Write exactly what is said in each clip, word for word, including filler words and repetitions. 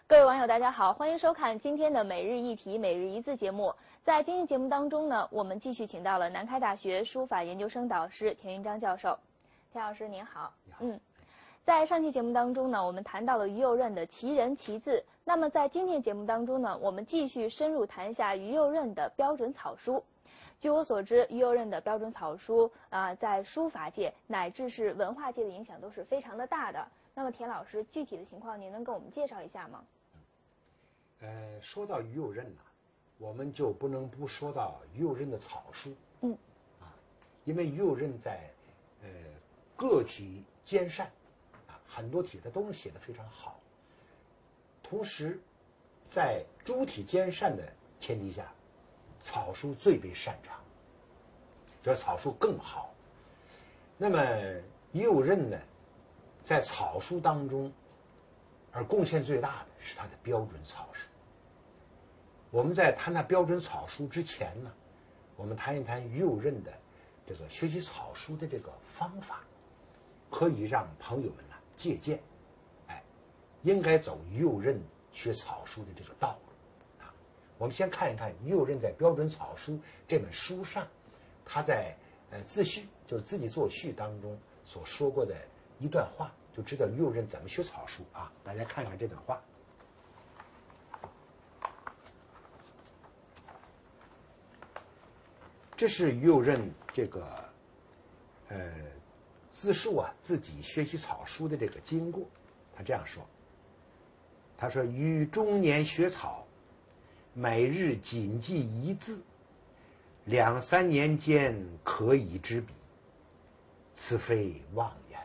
各位网友，大家好，欢迎收看今天的每日一题、每日一字节目。在今天节目当中呢，我们继续请到了南开大学书法研究生导师田云章教授。田老师您好。嗯，在上期节目当中呢，我们谈到了于右任的奇人奇字。那么在今天节目当中呢，我们继续深入谈一下于右任的标准草书。据我所知，于右任的标准草书啊、呃，在书法界乃至是文化界的影响都是非常的大的。那么田老师，具体的情况您能给我们介绍一下吗？ 呃，说到于右任呢、啊，我们就不能不说到于右任的草书。 嗯， 啊，因为于右任在呃个体兼善啊，很多体他都能写得非常好。同时，在诸体兼善的前提下，草书最为擅长，这草书更好。那么于右任呢，在草书当中，而贡献最大的是他的标准草书。我们在谈他标准草书之前呢，我们谈一谈于右任的这个学习草书的这个方法，可以让朋友们呢借鉴。哎，应该走于右任学草书的这个道路啊。我们先看一看于右任在标准草书这本书上，他在呃自序，就是自己作序当中所说过的一段话，就知道于右任怎么学草书啊。大家看看这段话。这是于右任这个呃自述啊自己学习草书的这个经过。他这样说，他说：“于中年学草，每日谨记一字，两三年间可以知笔，此非妄言。”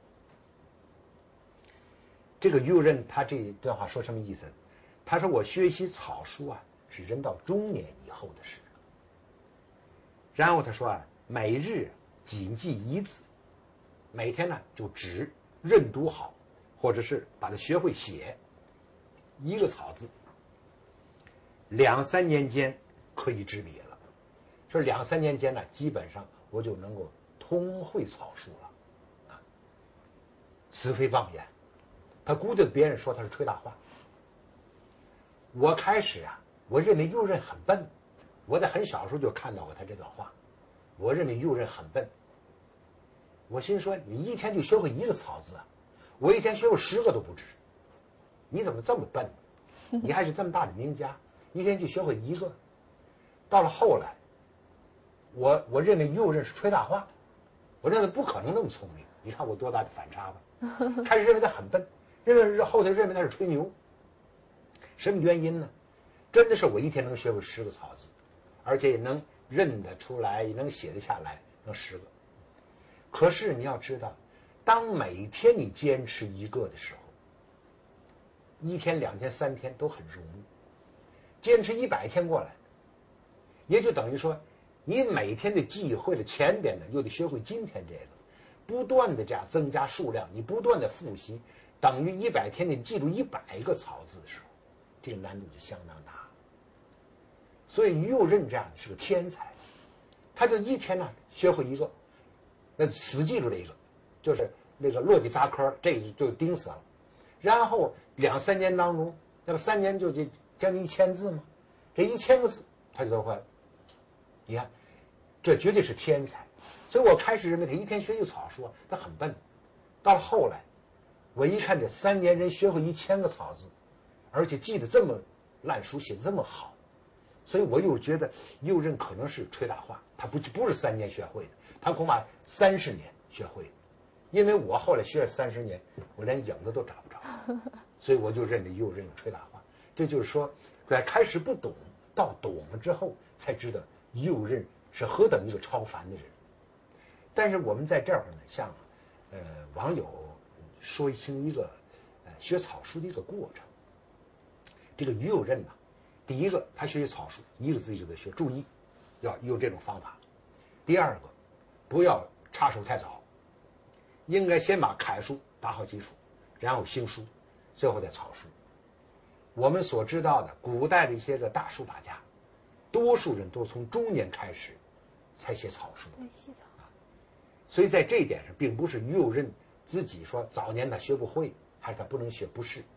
这个于右任他这段话说什么意思？他说我学习草书啊是人到中年以后的事。然后他说啊，每日谨记一字，每天呢就只认读好，或者是把它学会写一个草字，两三年间可以知笔了。说两三年间呢，基本上我就能够通会草书了啊。此非妄言，他估计别人说他是吹大话。我开始啊，我认为于右任很笨。我在很小时候就看到过他这段话，我认为于右任很笨。我心说，你一天就学会一个草字啊，我一天学会十个都不止。你怎么这么笨？你还是这么大的名家，一天就学会一个。到了后来，我我认为于右任是吹大话，我认为不可能那么聪明。你看我多大的反差吧？开始认为他很笨，认为是后头认为他是吹牛。什么原因呢？真的是我一天能学会十个草字，而且也能认得出来，也能写得下来，能十个。可是你要知道，当每天你坚持一个的时候，一天、两天、三天都很容易。坚持一百天过来，也就等于说，你每天的记会了前边的，又得学会今天这个，不断的这样增加数量，你不断的复习，等于一百天你记住一百个草字的时候，这个难度就相当大。所以于右任这样是个天才，他就一天呢学会一个，那死记住这一个，就是那个落地扎科，这个就钉死了。然后两三年当中，那么三年就就将近一千字嘛，这一千个字他就都会了。你看，这绝对是天才。所以我开始认为他一天学一个草书，他很笨。到了后来，我一看这三年人学会一千个草字，而且记得这么烂熟，写得这么好。所以我又觉得于右任可能是吹大话，他不不是三年学会的，他恐怕三十年学会的。因为我后来学了三十年，我连影子都找不着，所以我就认为于右任有吹大话。这就是说，在开始不懂到懂了之后，才知道于右任是何等一个超凡的人。但是我们在这儿呢，向呃网友说清一个呃学草书的一个过程。这个于右任呢，第一个，他学习草书，一个字一个字学，注意要用这种方法。第二个，不要插手太早，应该先把楷书打好基础，然后行书，最后再草书。我们所知道的古代的一些个大书法家，多数人都从中年开始才写草书。 对，细草。 所以在这一点上，并不是于右任自己说早年他学不会，还是他不能学，不是。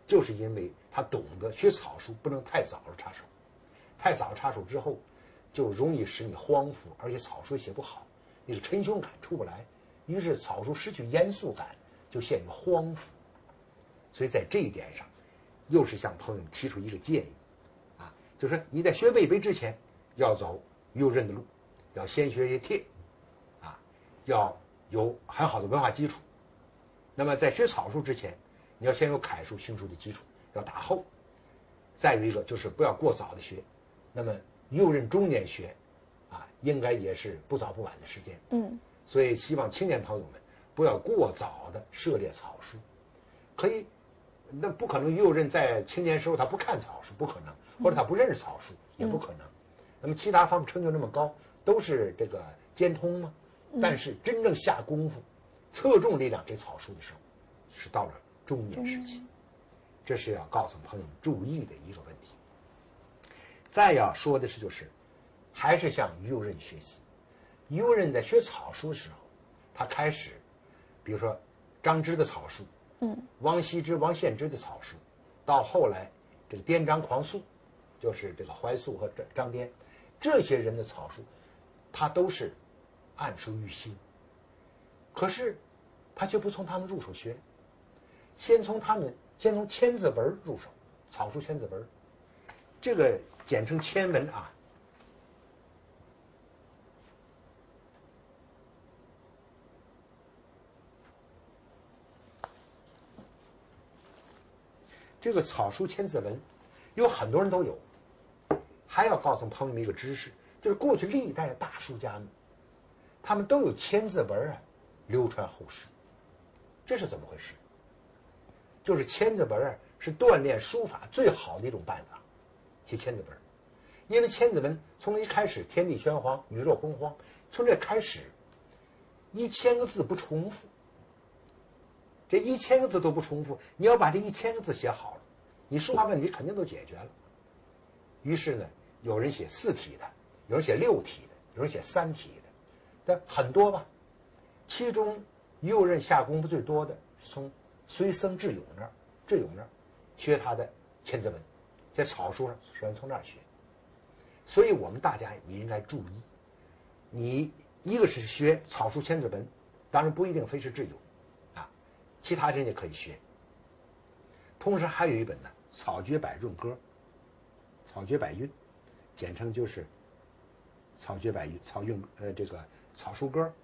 就是因为他懂得学草书不能太早了插手，太早插手之后就容易使你荒废，而且草书写不好，那个沉胸感出不来，于是草书失去严肃感，就陷于荒废。所以在这一点上，又是向朋友们提出一个建议啊，就是你在学魏碑之前要走于右任的路，要先学些帖啊，要有很好的文化基础。那么在学草书之前，你要先有楷书行书的基础，要打厚。再有一个就是不要过早的学，那么右任中年学啊，应该也是不早不晚的时间。 嗯， 所以希望青年朋友们不要过早的涉猎草书，可以，那不可能右任在青年时候他不看草书，不可能，或者他不认识草书，也不可能。那么其他方面成就那么高，都是这个兼通吗？但是真正下功夫侧重力量给草书的时候，是到了中年时期，这是要告诉朋友们注意的一个问题。再要说的是，就是还是向于右任学习。于右任在学草书的时候，他开始，比如说张芝的草书，嗯，王羲之、王献之的草书，到后来这个颠张狂素，就是这个怀素和张颠这些人的草书，他都是谙熟于心。可是他却不从他们入手学，先从他们先从千字文入手，草书千字文，这个简称千文啊。这个草书千字文有很多人都有，还要告诉朋友们一个知识，就是过去历代的大书家们，他们都有千字文啊流传后世。这是怎么回事？就是千字文啊是锻炼书法最好的一种办法，写千字文。因为千字文从一开始天地玄黄，宇宙洪荒，从这开始一千个字不重复，这一千个字都不重复，你要把这一千个字写好了，你书法问题肯定都解决了。于是呢，有人写四体的，有人写六体的，有人写三体的，但很多吧。其中右任下功夫最多的是从随僧智勇那儿，智勇那儿学他的千字文，在草书上首先从那儿学。所以我们大家也应该注意，你一个是学草书千字文，当然不一定非是智勇啊，其他人也可以学。同时还有一本呢《草诀百韵歌》，草诀百韵，简称就是草诀百韵，草韵呃这个草书歌。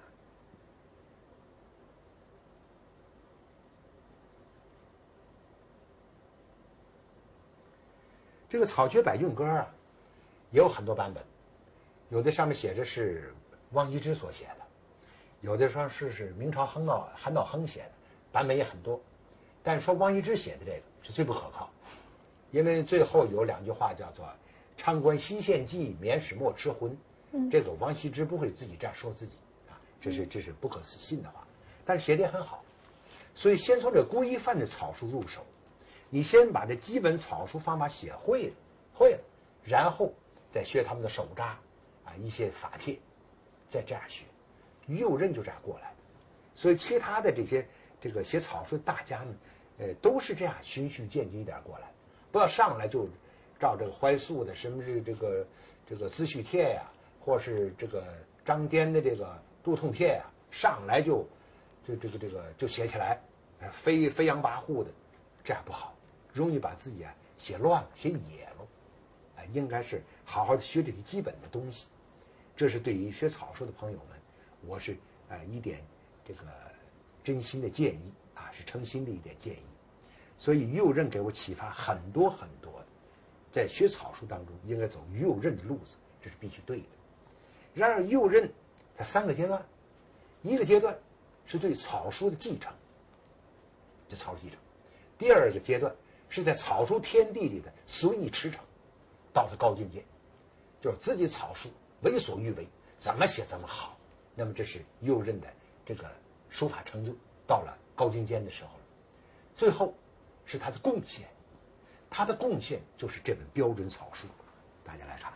这个草诀百韵歌啊，也有很多版本，有的上面写着是王羲之所写的，有的说是是明朝韩道韩道亨写的，版本也很多。但是说王羲之写的这个是最不可靠，因为最后有两句话叫做“常观西县记，免使莫痴魂”，这个王羲之不会自己这样说自己啊，这是这是不可信的话。但是写的也很好，所以先从这孤一范的草书入手，你先把这基本草书方法写会了，会了，然后再学他们的手札啊，一些法帖，再这样学。于右任就这样过来的，所以其他的这些这个写草书的大家们，呃，都是这样循序渐进一点过来，不要上来就照这个怀素的什么是这个这个资序帖呀、啊，或是这个张颠的这个杜痛帖呀、啊，上来就就这个这个就写起来，飞飞扬跋扈的，这样不好，容易把自己啊写乱了，写野了。啊，应该是好好的学这些基本的东西。这是对于学草书的朋友们，我是啊、呃、一点这个真心的建议啊，是诚心的一点建议。所以于右任给我启发很多很多的，在学草书当中应该走于右任的路子，这是必须对的。然而右任它三个阶段，一个阶段是对草书的继承，这草书继承；第二个阶段是在草书天地里的随意驰骋，到了高境界，就是自己草书为所欲为，怎么写怎么好。那么这是右任的这个书法成就到了高精尖的时候了。最后是他的贡献，他的贡献就是这本标准草书。大家来看，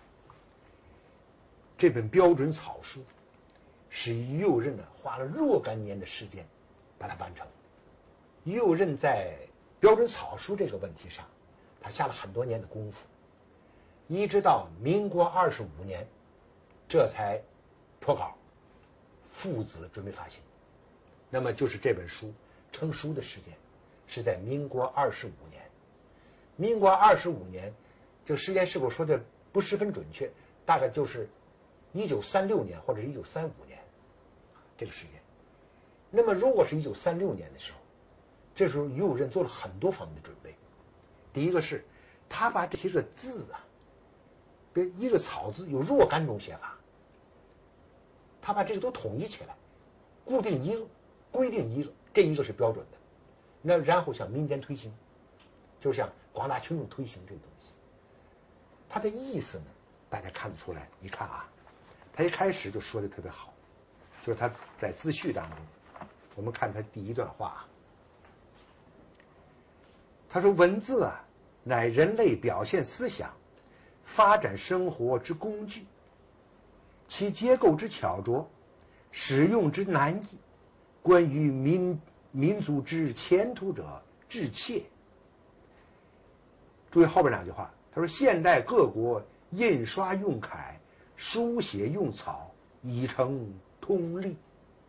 这本标准草书是右任呢花了若干年的时间把它完成。右任在标准草书这个问题上，他下了很多年的功夫，一直到民国二十五年，这才脱稿，父子准备发行。那么就是这本书成书的时间是在民国二十五年。民国二十五年这个时间是否说的不十分准确，大概就是一九三六年或者一九三五年这个时间。那么如果是一九三六年的时候，这时候于右任做了很多方面的准备。第一个是他把这些个字啊，比如一个草字有若干种写法，他把这个都统一起来，固定一个，规定一个，这一个是标准的。那然后向民间推行，就向广大群众推行这个东西。他的意思呢，大家看得出来。一看啊，他一开始就说的特别好，就是他在自序当中，我们看他第一段话，他说：“文字啊，乃人类表现思想、发展生活之工具，其结构之巧拙，使用之难易，关于民民族之前途者至切。”注意后边两句话，他说：“现代各国印刷用楷，书写用草，已成通例。”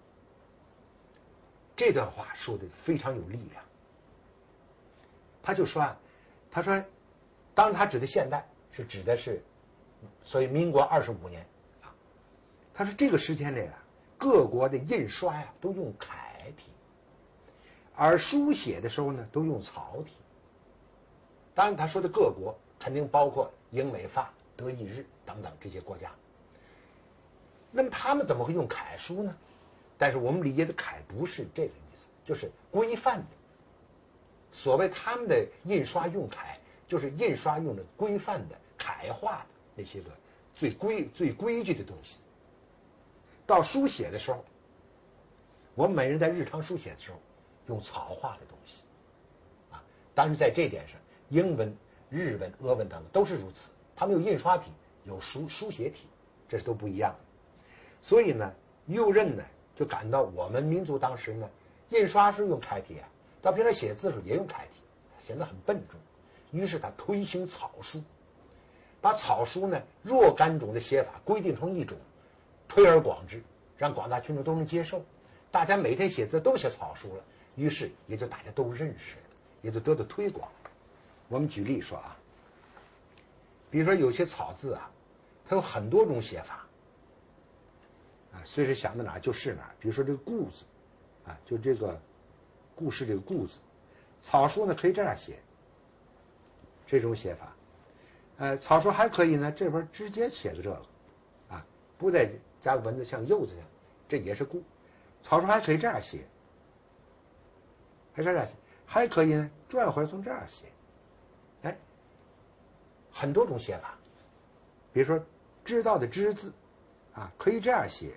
这段话说的非常有力量。他就说啊，他说，当然他指的现代是指的是，所以民国二十五年啊。他说这个时间内啊，各国的印刷呀、啊、都用楷体，而书写的时候呢都用草体。当然他说的各国肯定包括英美法德意日等等这些国家。那么他们怎么会用楷书呢？但是我们理解的楷不是这个意思，就是规范的。所谓他们的印刷用楷，就是印刷用的规范的楷化的那些个最规最规矩的东西。到书写的时候，我们每人在日常书写的时候用草化的东西啊。当然在这点上，英文、日文、俄文等等都是如此，他们有印刷体，有书书写体，这是都不一样的。所以呢，右任呢就感到我们民族当时呢，印刷是用楷体啊，到平常写字的时候也用楷体，显得很笨重。于是他推行草书，把草书呢若干种的写法规定成一种，推而广之，让广大群众都能接受。大家每天写字都写草书了，于是也就大家都认识了，也就得到推广。我们举例说啊，比如说有些草字啊，它有很多种写法啊，随时想到哪儿就是哪儿。比如说这个故字啊，就这个故事这个故字，草书呢可以这样写，这种写法。呃，草书还可以呢，这边直接写个这个啊，不再加个文字像柚子一样，这也是故。草书还可以这样写，还这样写，还可以呢转回来从这样写。哎，很多种写法。比如说知道的知字啊，可以这样写，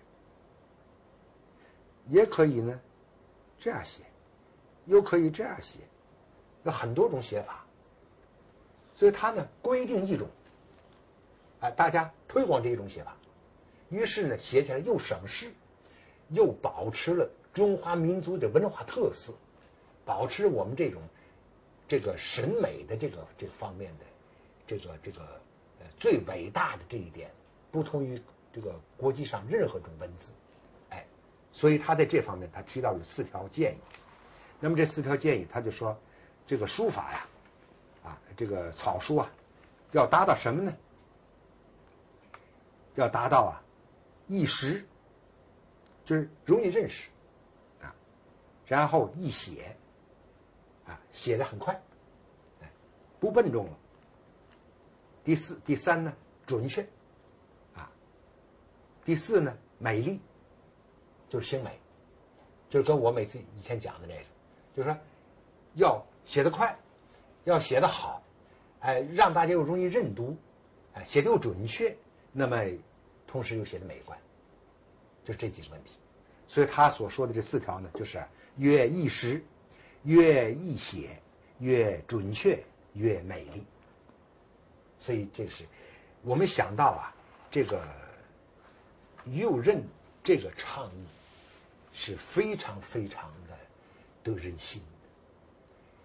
也可以呢这样写，又可以这样写，有很多种写法。所以他呢规定一种，啊，大家推广这一种写法，于是呢写起来又省事，又保持了中华民族的文化特色，保持我们这种这个审美的这个这个方面的这个这个呃最伟大的这一点，不同于这个国际上任何种文字。哎，所以他在这方面他提到了四条建议。那么这四条建议，他就说这个书法呀，啊，这个草书啊，要达到什么呢？要达到啊易识，就是容易认识啊，然后易写啊，写得很快，哎，不笨重了。第四、第三呢，准确啊。第四呢，美丽，就是精美，就是跟我每次以前讲的那个，就是说要写得快，要写得好，哎，让大家又容易认读，哎，写得又准确，那么同时又写得美观，就是这几个问题。所以他所说的这四条呢，就是越易识，越易写，越准确，越美丽。所以这是我们想到啊，这个右任这个倡议是非常非常的得人心的。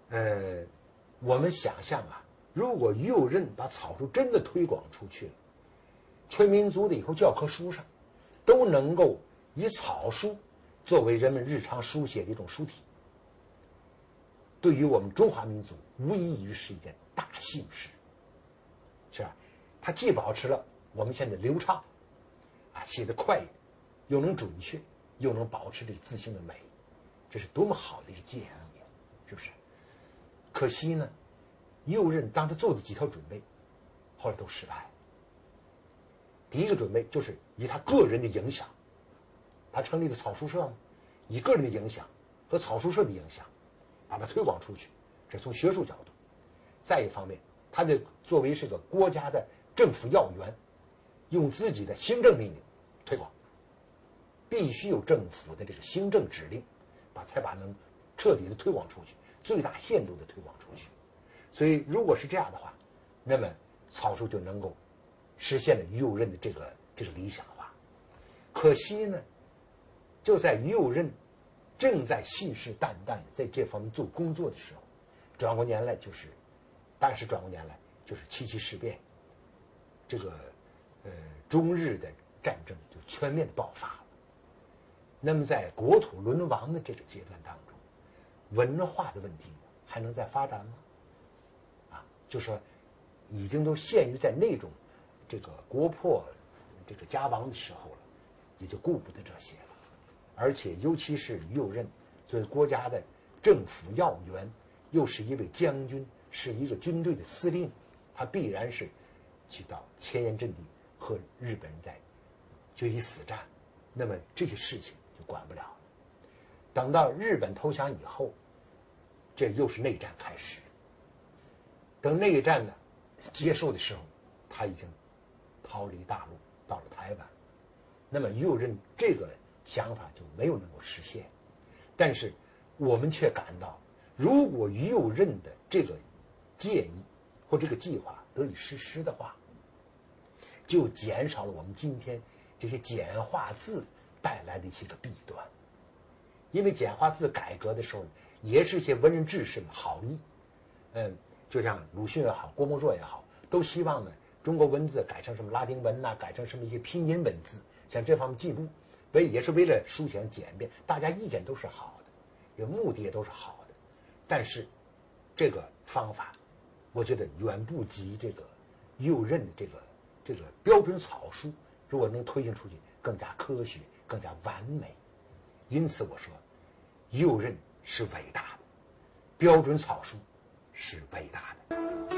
呃，我们想象啊，如果右任把草书真的推广出去了，全民族的以后教科书上都能够以草书作为人们日常书写的一种书体，对于我们中华民族无异于是一件大幸事，是吧？它既保持了我们现在流畅啊，写得快，又能准确，又能保持这个字形的美，这是多么好的一个建议，是不是？可惜呢，右任当时做的几条准备，后来都失败了。第一个准备就是以他个人的影响，他成立的草书社嘛，以个人的影响和草书社的影响，把它推广出去，这从学术角度。再一方面，他的作为是个国家的政府要员，用自己的行政命令推广，必须有政府的这个行政指令，把才把能彻底的推广出去，最大限度的推广出去。所以如果是这样的话，那么草书就能够实现了右任的这个这个理想化。可惜呢，就在右任正在信誓旦旦的在这方面做工作的时候，转过年来就是当时转过年来就是七七事变，这个呃中日的战争就全面的爆发了。那么在国土沦亡的这个阶段当中，文化的问题还能再发展吗？啊，就说已经都陷于在那种这个国破这个家亡的时候了，也就顾不得这些了。而且尤其是右任作为国家的政府要员，又是一位将军，是一个军队的司令，他必然是去到前沿阵地和日本人在决一死战，那么这些事情就管不了了。等到日本投降以后，这又是内战开始。等内战呢结束的时候，他已经逃离大陆到了台湾，那么右任这个想法就没有能够实现。但是我们却感到，如果右任的这个建议或这个计划得以实施的话，就减少了我们今天这些简化字带来的一些个弊端。因为简化字改革的时候，也是一些文人志士的好意，嗯，就像鲁迅也好，郭沫若也好，都希望呢中国文字改成什么拉丁文呐、啊，改成什么一些拼音文字，像这方面进步，为也是为了书写上简便，大家意见都是好的，有目的也都是好的。但是这个方法，我觉得远不及这个右任的这个这个标准草书，如果能推行出去，更加科学，更加完美。因此我说，右任是伟大的，标准草书是伟大的。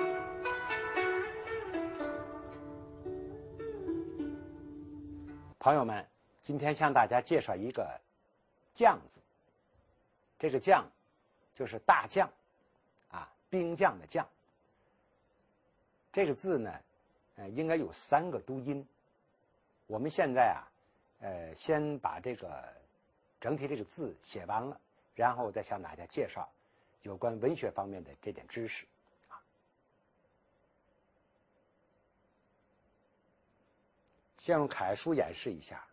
朋友们，今天向大家介绍一个将字。这个将就是大将啊，兵将的将。这个字呢，呃，应该有三个读音。我们现在啊，呃，先把这个整体这个字写完了，然后再向大家介绍有关文学方面的这点知识啊。先用楷书演示一下。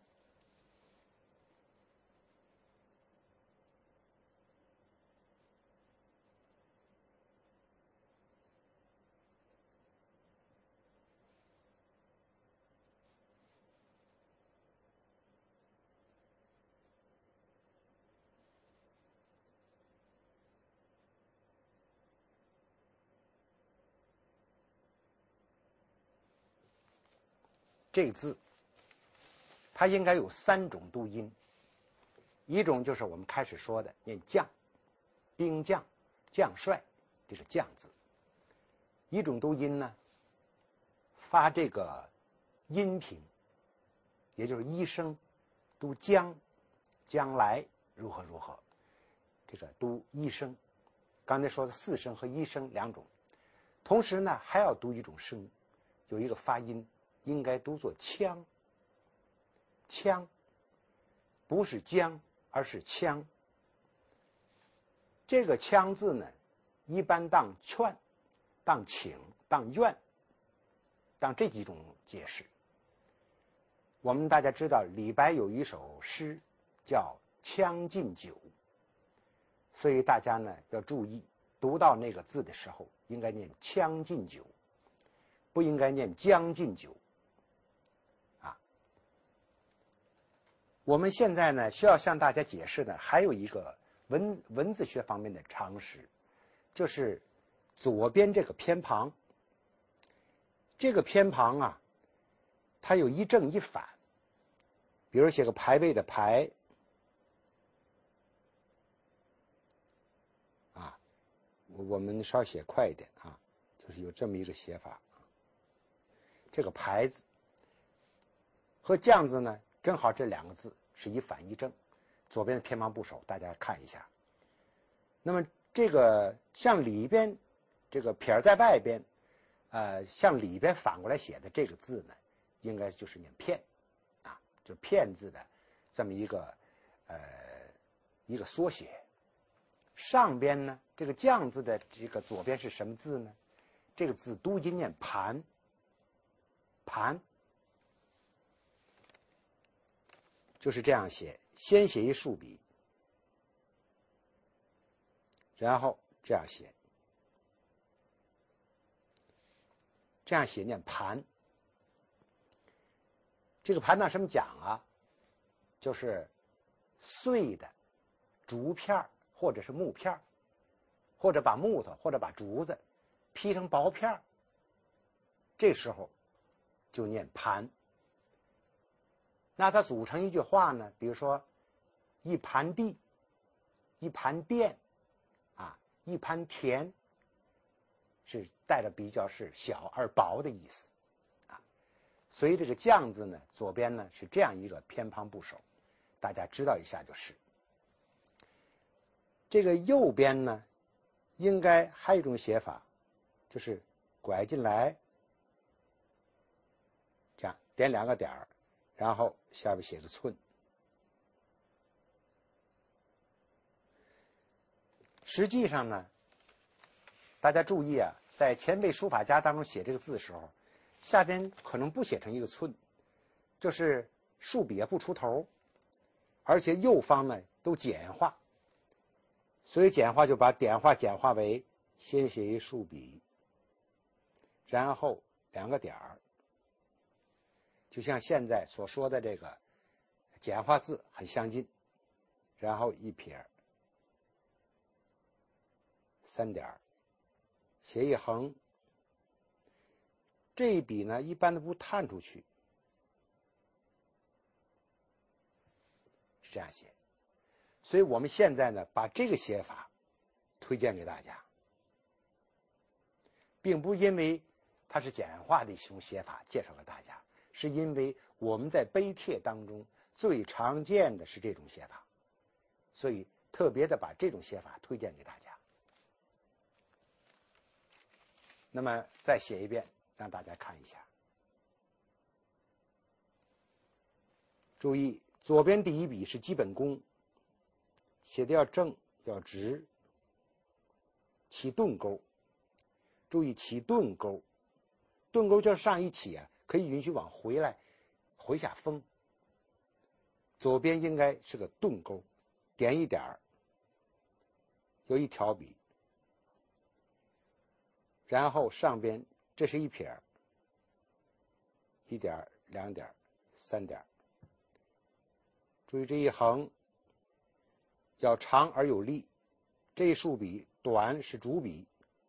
这个字它应该有三种读音，一种就是我们开始说的念将，兵将、将帅，这是将字。一种读音呢，发这个阴平，也就是一声，读将，将来如何如何，这个读一声。刚才说的四声和一声两种，同时呢还要读一种声，有一个发音应该读作腔，腔不是将，而是腔。这个腔字呢，一般当劝、当请、当愿、当这几种解释。我们大家知道李白有一首诗叫《将进酒》，所以大家呢要注意读到那个字的时候，应该念将进酒，不应该念将进酒。啊，我们现在呢需要向大家解释的还有一个文文字学方面的常识，就是左边这个偏旁，这个偏旁啊，它有一正一反。比如写个排位的排，啊，我们稍写快一点啊，就是有这么一个写法。这个排字和将字呢，正好这两个字是一反一正，左边的偏旁部首，大家看一下。那么这个向里边，这个撇在外边，呃，向里边反过来写的这个字呢，应该就是念片。就是片字的这么一个呃一个缩写。上边呢，这个将字的这个左边是什么字呢？这个字读音念盘，盘就是这样写，先写一竖笔，然后这样写，这样写念盘。这个盘呢什么讲啊？就是碎的竹片或者是木片，或者把木头或者把竹子劈成薄片，这时候就念盘。那它组成一句话呢，比如说一盘地，一盘电啊，一盘田，是带着比较是小而薄的意思。所以这个将字呢，左边呢是这样一个偏旁部首，大家知道一下就是。这个右边呢，应该还有一种写法，就是拐进来，这样点两个点儿，然后下边写个寸。实际上呢，大家注意啊，在前辈书法家当中写这个字的时候，下边可能不写成一个寸，就是竖笔也不出头，而且右方呢都简化，所以简化就把点画简化为先写一竖笔，然后两个点儿，就像现在所说的这个简化字很相近，然后一撇，三点，写一横。这一笔呢，一般都不探出去，是这样写。所以我们现在呢，把这个写法推荐给大家，并不因为它是简化的一种写法介绍给大家，是因为我们在碑帖当中最常见的是这种写法，所以特别的把这种写法推荐给大家。那么再写一遍，让大家看一下。注意，左边第一笔是基本功，写的要正要直，起顿钩。注意起顿钩，顿钩就是上一起啊，可以允许往回来回下封。左边应该是个顿钩，点一点儿，有一条笔，然后上边这是一撇，一点、两点、三点。注意这一横要长而有力，这一竖笔短是主笔。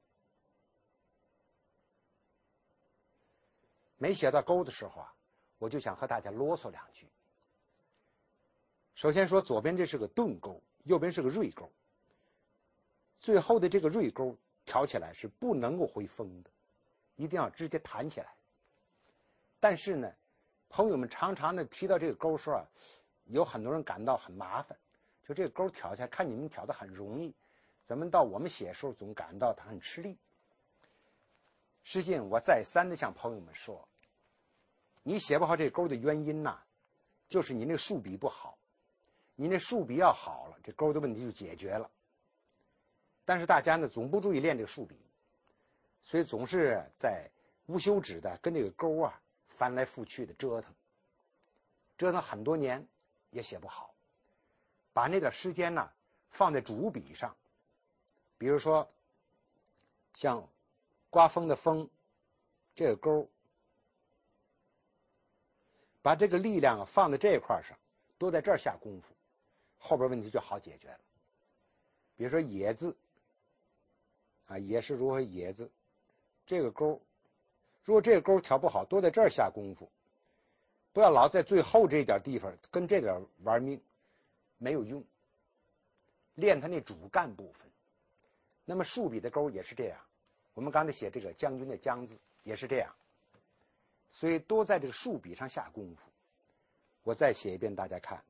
没写到钩的时候啊，我就想和大家啰嗦两句。首先说左边这是个顿钩，右边是个锐钩，最后的这个锐钩挑起来是不能够回锋的，一定要直接弹起来。但是呢，朋友们常常的提到这个钩时候啊，有很多人感到很麻烦，就这个钩挑起来，看你们挑的很容易，咱们到我们写的时候总感到它很吃力。实际上我再三的向朋友们说，你写不好这钩的原因呐，就是你那竖笔不好，你那竖笔要好了，这钩的问题就解决了。但是大家呢总不注意练这个竖笔，所以总是在无休止的跟这个钩啊翻来覆去的折腾，折腾很多年也写不好。把那点时间呢放在主笔上，比如说像刮风的风，这个钩，把这个力量放在这一块上，都在这儿下功夫，后边问题就好解决了。比如说野字啊，也是如何野字，这个钩，如果这个钩调不好，都在这儿下功夫，不要老在最后这一点地方跟这点玩命，没有用。练它那主干部分。那么竖笔的钩也是这样，我们刚才写这个将军的将字也是这样，所以多在这个竖笔上下功夫。我再写一遍，大家看。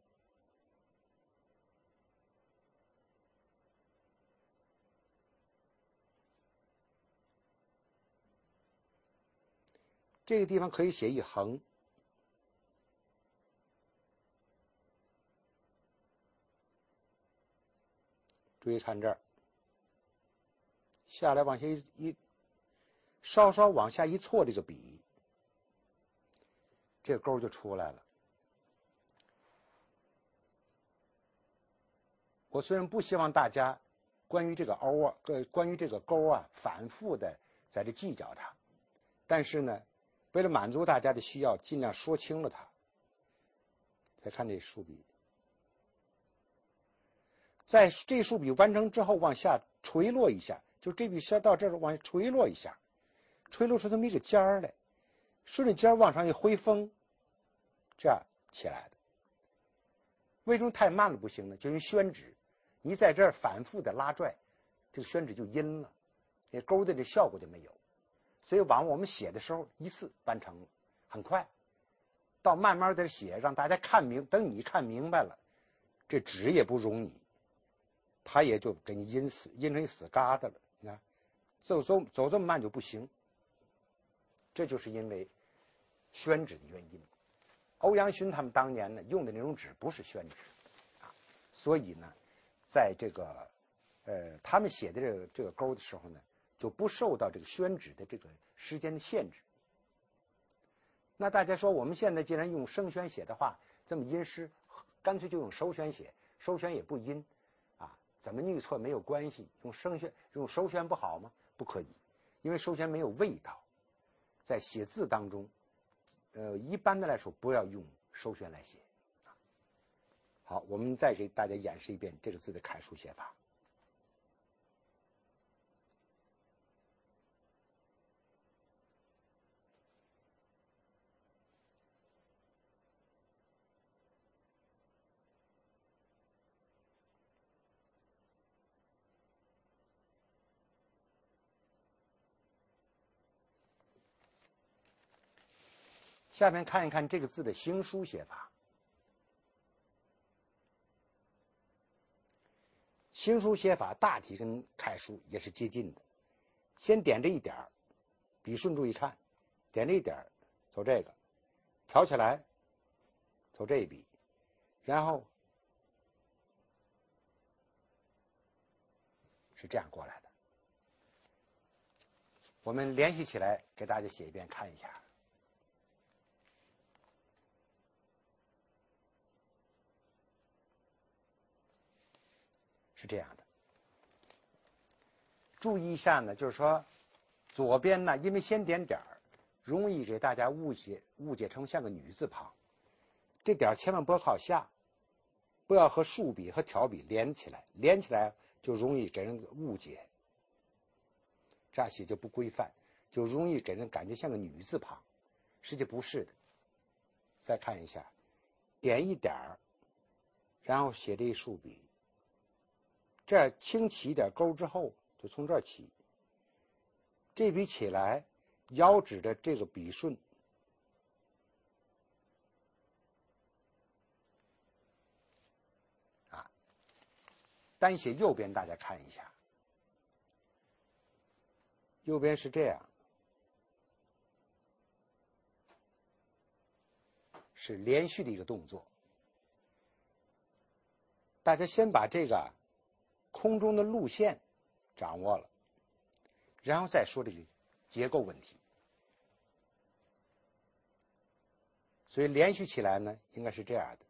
这个地方可以写一横，注意看这儿，下来往下一一，稍稍往下一错这个笔，这个钩就出来了。我虽然不希望大家关于这个欧啊，关于这个钩啊，反复的在这计较它，但是呢，为了满足大家的需要，尽量说清了它。再看这竖笔，在这竖笔完成之后，往下垂落一下，就这笔下到这儿往下垂落一下，垂落出这么一个尖儿来，顺着尖儿往上一挥风，这样起来的。为什么太慢了不行呢？就因为宣纸，你在这儿反复的拉拽，这个宣纸就阴了，这钩的这效果就没有。所以往我们写的时候一次完成了，很快。到慢慢的写，让大家看明，等你看明白了，这纸也不容你，他也就给你阴死，阴成一死疙瘩了。你看，走走走这么慢就不行，这就是因为宣纸的原因。欧阳询他们当年呢用的那种纸不是宣纸啊，所以呢，在这个呃他们写的这个这个钩的时候呢，就不受到这个宣纸的这个时间的限制。那大家说，我们现在既然用生宣写的话，这么阴湿，干脆就用收宣写，收宣也不阴啊，怎么逆错没有关系？用生宣用收宣不好吗？不可以，因为收宣没有味道，在写字当中，呃，一般的来说不要用收宣来写。好，我们再给大家演示一遍这个字的楷书写法。下面看一看这个字的行书写法。行书写法大体跟楷书也是接近的。先点这一点，笔顺注意看，点这一点，走这个，挑起来，走这一笔，然后是这样过来的。我们联系起来给大家写一遍看一下。是这样的，注意一下呢，就是说左边呢，因为先点点儿，容易给大家误解误解成像个女字旁，这点千万不要靠下，不要和竖笔和挑笔连起来，连起来就容易给人误解，这样写就不规范，就容易给人感觉像个女字旁，实际不是的。再看一下，点一点儿，然后写这一竖笔。这儿轻起一点钩之后，就从这儿起，这笔起来，腰指的这个笔顺，啊，单写右边，大家看一下，右边是这样，是连续的一个动作。大家先把这个空中的路线掌握了，然后再说这个结构问题。所以连续起来呢，应该是这样的。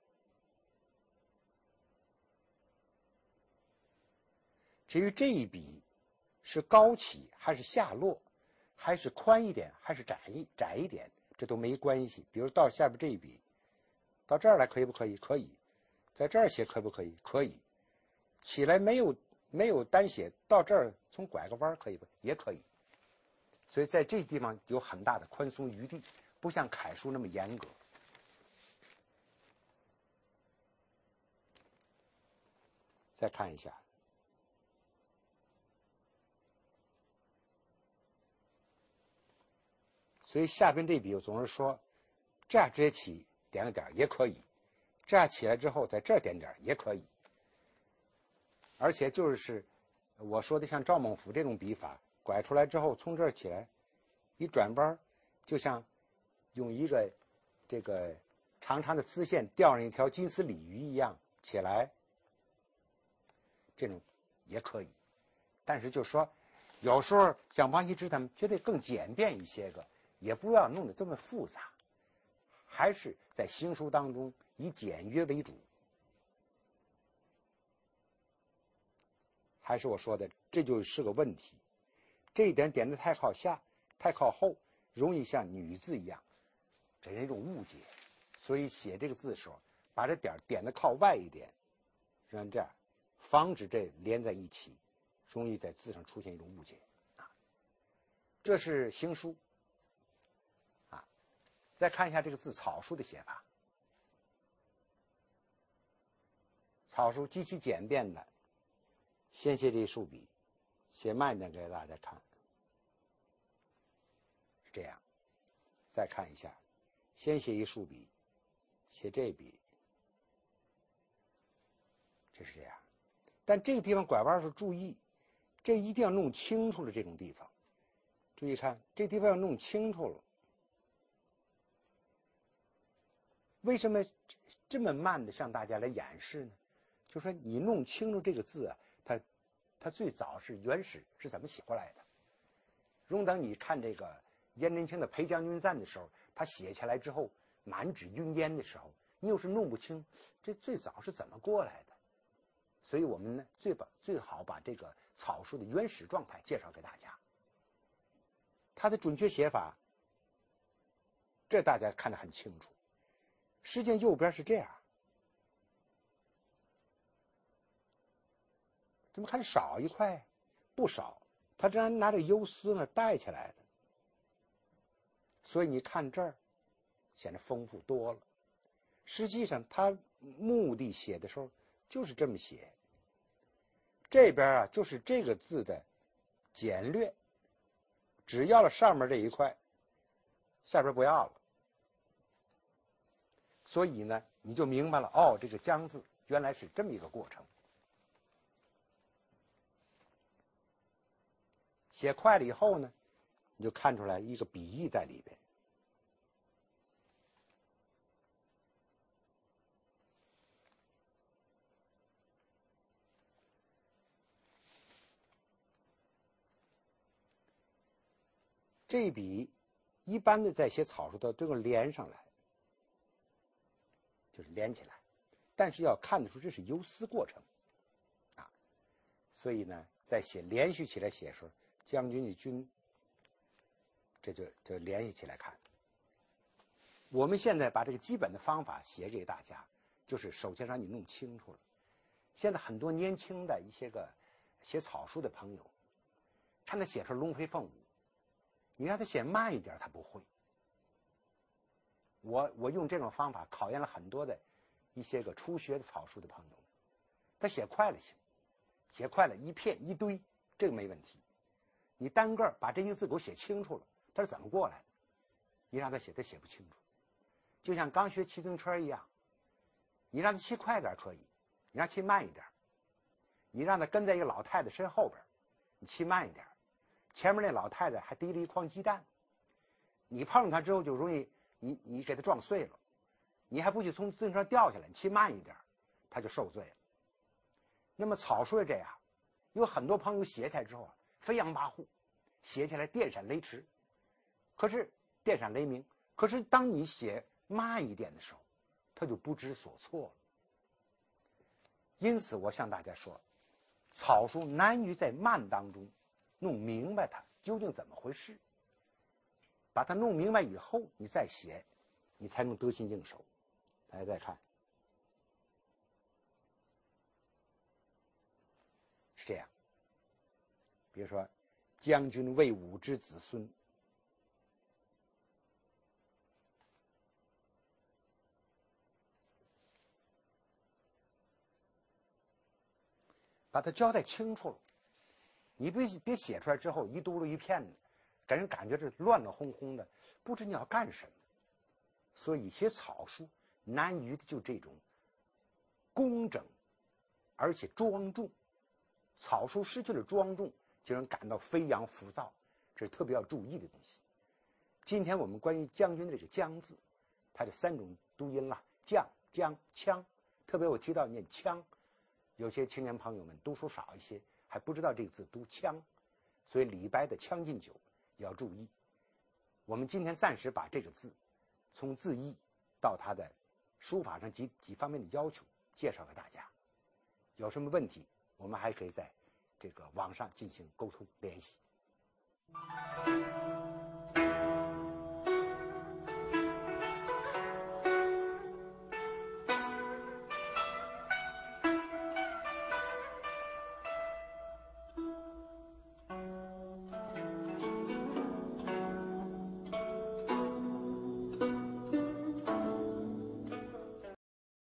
至于这一笔是高起还是下落，还是宽一点还是窄一窄一点，这都没关系。比如到下边这一笔，到这儿来可以不可以？可以。在这儿写可不可以？可以。起来没有没有单写，到这儿从拐个弯可以不？也可以。所以在这地方有很大的宽松余地，不像楷书那么严格。再看一下，所以下边这笔我总是说，这样直接起点个点也可以，这样起来之后在这儿点点也可以。而且就是我说的像赵孟頫这种笔法，拐出来之后从这儿起来一转弯，就像用一个这个长长的丝线吊上一条金丝鲤鱼一样起来，这种也可以。但是就说有时候像王羲之他们觉得更简便一些个，也不要弄得这么复杂，还是在行书当中以简约为主。还是我说的，这就是个问题。这一点点的太靠下太靠后，容易像女字一样，这是一种误解。所以写这个字的时候，把这点点的靠外一点，像这样，防止这连在一起，容易在字上出现一种误解啊。这是行书啊。再看一下这个字草书的写法，草书极其简便的，先写这一竖笔，写慢一点给大家看，是这样。再看一下，先写一竖笔，写这笔，这是这样。但这个地方拐弯时候注意，这一定要弄清楚了。这种地方，注意看，这地方要弄清楚了。为什么这么慢的向大家来演示呢？就说你弄清楚这个字啊，它它最早是原始是怎么写过来的。容等你看这个颜真卿的《裴将军赞》的时候，他写下来之后满纸云烟的时候，你又是弄不清这最早是怎么过来的。所以我们呢，最把最好把这个草书的原始状态介绍给大家。它的准确写法，这大家看得很清楚。实际上右边是这样，怎么看着少一块？不少，他这样拿这个忧思呢带起来的。所以你看这儿显得丰富多了。实际上他目的写的时候就是这么写，这边啊就是这个字的简略，只要了上面这一块，下边不要了。所以呢你就明白了，哦，这个将字原来是这么一个过程。写快了以后呢，你就看出来一个笔意在里边。这一笔一般的在写草书的都要连上来，就是连起来，但是要看得出这是忧思过程啊。所以呢在写连续起来写的时候，将军与军，这就就联系起来看。我们现在把这个基本的方法写给大家，就是首先让你弄清楚了。现在很多年轻的一些个写草书的朋友，看他写出龙飞凤舞，你让他写慢一点他不会。我我用这种方法考验了很多的一些个初学的草书的朋友，他写快了行，写快了一片一堆这个没问题。你单个把这一个字给我写清楚了，他是怎么过来的？你让他写，他写不清楚。就像刚学骑自行车一样，你让他骑快点可以，你让他骑慢一点。你让他跟在一个老太太身后边，你骑慢一点。前面那老太太还提了一筐鸡蛋，你碰他之后就容易，你你给他撞碎了，你还不去从自行车掉下来，你骑慢一点，他就受罪了。那么草书也这样，有很多朋友写起来之后啊，飞扬跋扈，写起来电闪雷驰，可是电闪雷鸣，可是当你写慢一点的时候，他就不知所措了。因此我向大家说，草书难于在慢当中弄明白它究竟怎么回事，把它弄明白以后，你再写，你才能得心应手。大家再看，是这样。比如说，将军魏武之子孙，把它交代清楚了。你别别写出来之后一嘟噜一片的，给人感觉这乱乱哄哄的，不知你要干什么。所以写草书难于的就这种工整，而且庄重。草书失去了庄重，就让人感到飞扬浮躁，这是特别要注意的东西。今天我们关于将军的这个将字，它的三种读音啦，将、将、枪，特别我提到念枪，有些青年朋友们读书少一些，还不知道这个字读枪，所以李白的《将进酒》也要注意。我们今天暂时把这个字从字义到它的书法上几几方面的要求介绍给大家，有什么问题我们还可以在这个网上进行沟通联系。